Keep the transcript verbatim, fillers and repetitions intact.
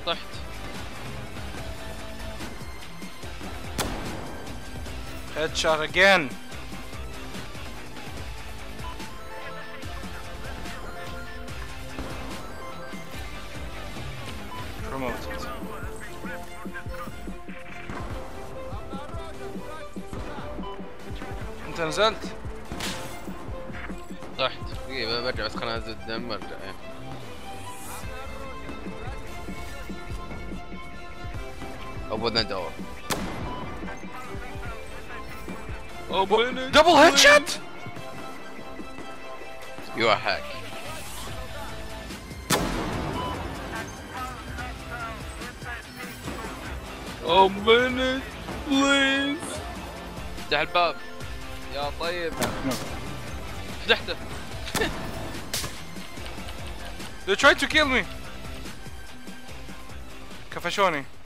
طحت. Headshot again. Promoted. انت نزلت؟ طحت. دقيقة برجع بس خليني انزل الدم وارجع. ايه open the door. Open it. Double headshot? You are hack. Open it please. افتح الباب يا طيب. فتحته. They tried to kill me. كفشوني.